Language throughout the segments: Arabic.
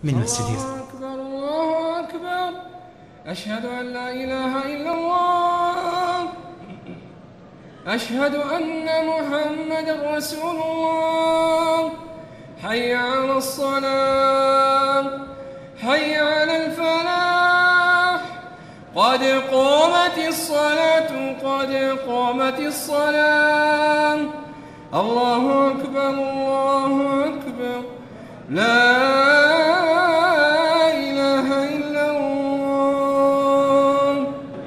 من مسجد الله أكبر الله أكبر. أشهد أن لا إله إلا الله. أشهد أن محمدًا رسول الله. حي على الصلاة، حي على الفلاح. قد قامت الصلاة، قد قامت الصلاة. الله أكبر الله أكبر. لا إله إلا الله.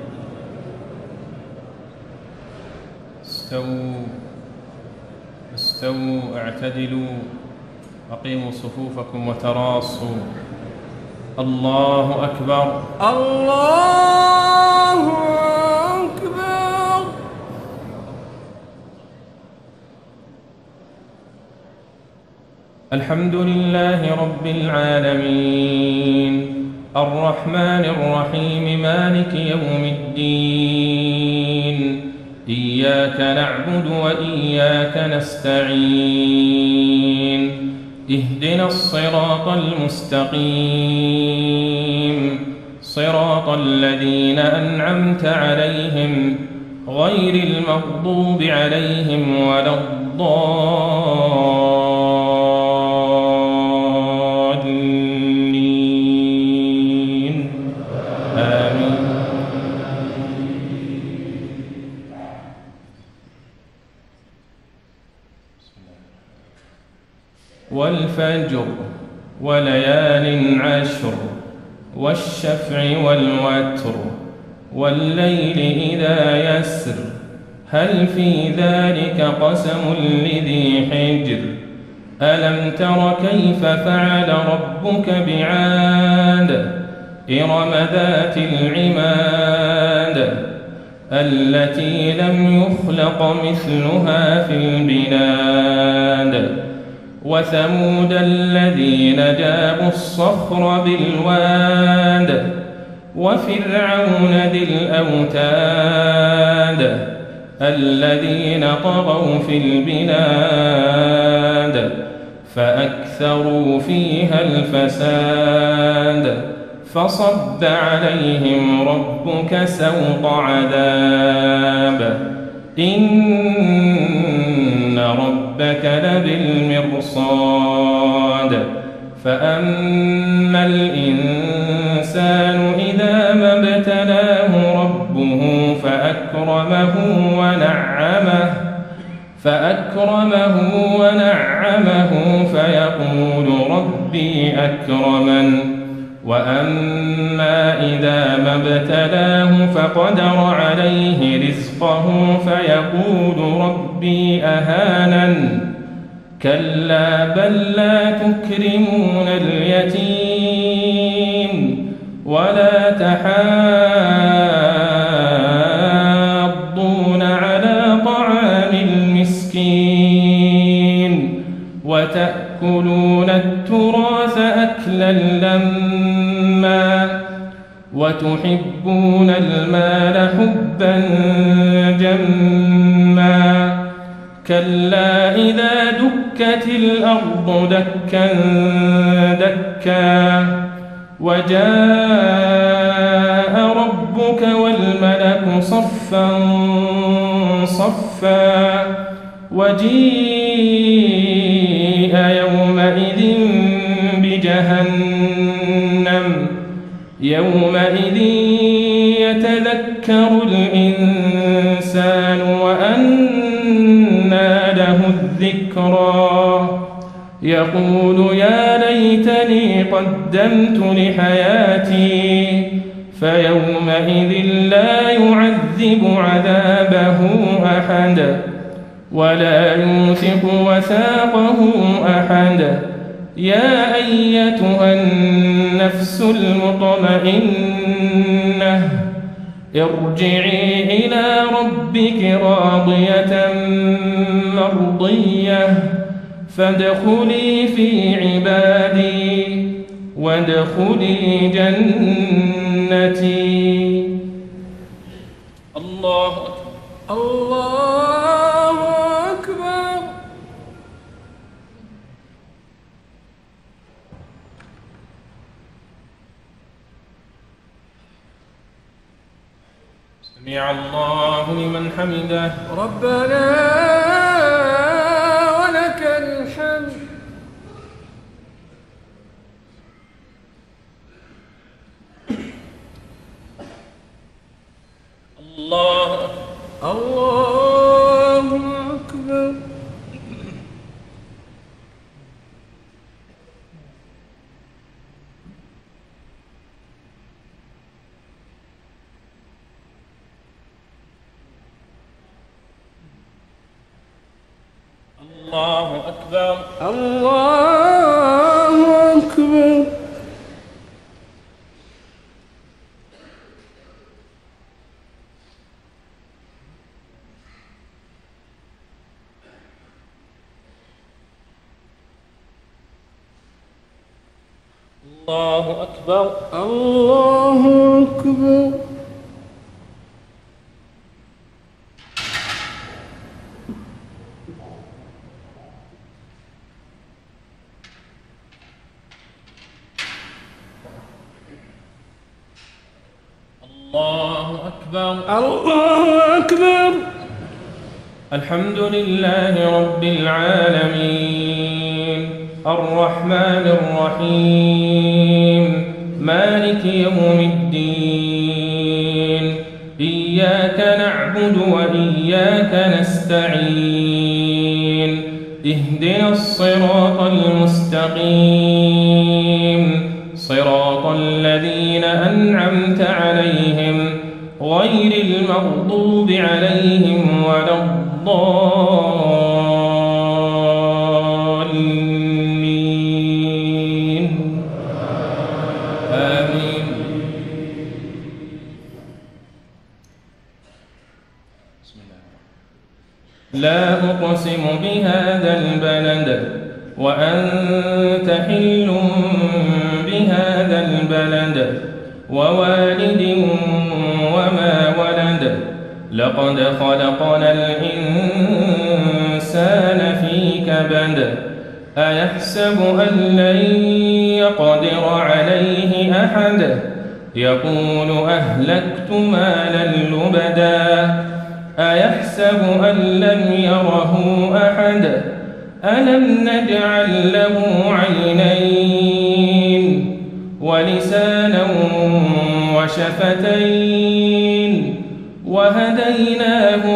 استووا اعتدلوا، أقيموا صفوفكم وتراصوا. الله أكبر الله أكبر. الحمد لله رب العالمين، الرحمن الرحيم، مالك يوم الدين. إياك نعبد وإياك نستعين. اهدنا الصراط المستقيم، صراط الذين أنعمت عليهم غير المغضوب عليهم ولا الضالين. آمين. والفجر وليال عشر، والشفع والوتر، والليل إذا يسر، هل في ذلك قسم لذي حجر؟ ألم تر كيف فعل ربك بعاد؟ إرم ذات العماد، التي لم يخلق مثلها في البلاد. وثمود الذين جابوا الصخر بالواد، وفرعون ذي الأوتاد، الذين طغوا في البلاد فأكثروا فيها الفساد. فصب عليهم ربك سوط عذاب، إن ربك لبالمرصاد. فأما الإنسان إذا ما ابتلاه ربه فأكرمه ونعمه فيقول ربي أكرمن. وأما إذا ما ابتلاه فقدر عليه رزقه فيقول ربي أهانن. كلا بل لا تكرمون اليتيم ولا تحاضون على طعام المسكين، وتأكلون التراث أكلا لما، وتحبون المال حبا جما. كلا إذا دكت الأرض دكا دكا، وجاء ربك والملك صفا صفا، وجيء يومئذ بجهنم. يومئذ يتذكر الإنسان وأنى له الذكرى. يقول يا ليتني قدمت لحياتي. فيومئذ لا يعذب عذابه أحد ولا يوثق وثاقه أحد. يا أيتها النفس المطمئنة، ارجعي إلى ربك راضية مرضية، فادخلي في عبادي وادخلي جنتي. الله أكبر الله أكبر. سمع الله لمن حمده. ربنا ولك الحمد. الله أكبر. الله أكبر. الله أكبر. الله أكبر. الله أكبر. الله أكبر. الله أكبر. الحمد لله رب العالمين الرحمن الرحيم مالك يوم الدين إياك نعبد وإياك نستعين اهدنا الصراط المستقيم صراط الذين أنعمت عليهم غير المغضوب عليهم ولا الضالين آمين. بسم الله. لا أقسم بهذا البلد وأنت حل بهذا البلد ووالد وما ولد لقد خلقنا الإنسان في كبد أيحسب أن لن يقدر عليه أحد يقول أهلكت مالا لبدا أيحسب أن لم يره أحد ألم نجعل له عينين ولسانا وشفتين وهديناه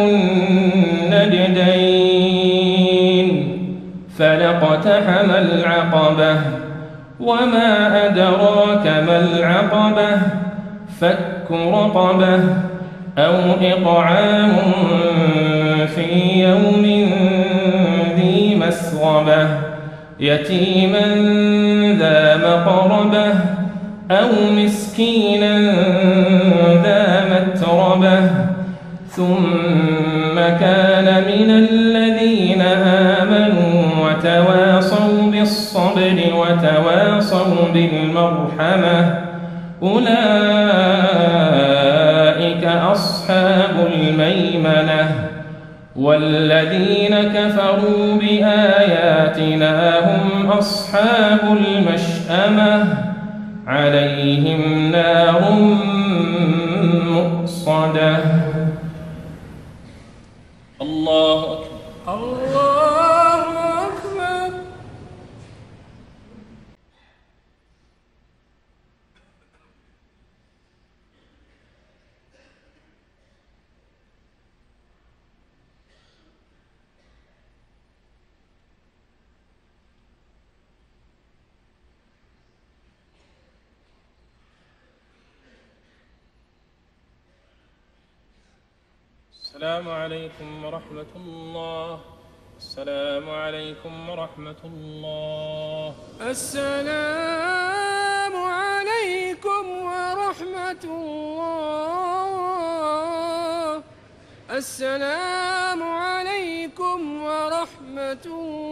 النجدين فلاقتحم العقبة وما أدراك ما العقبة فك رقبة أو إطعام في يوم ذي مسغبة يتيما ذا مقربة أو مسكينا ذا متربة ثم كان من الذين آمنوا وتواصوا بالصبر وتواصوا بالمرحمة أولئك أصحاب الميمنة والذين كفروا بآياتنا هم أصحاب المشأمة عليهم نار مؤصدة. الله أكبر. الله أكبر. السلام عليكم ورحمة الله. السلام عليكم ورحمة الله. السلام عليكم ورحمة الله. السلام عليكم ورحمة الله.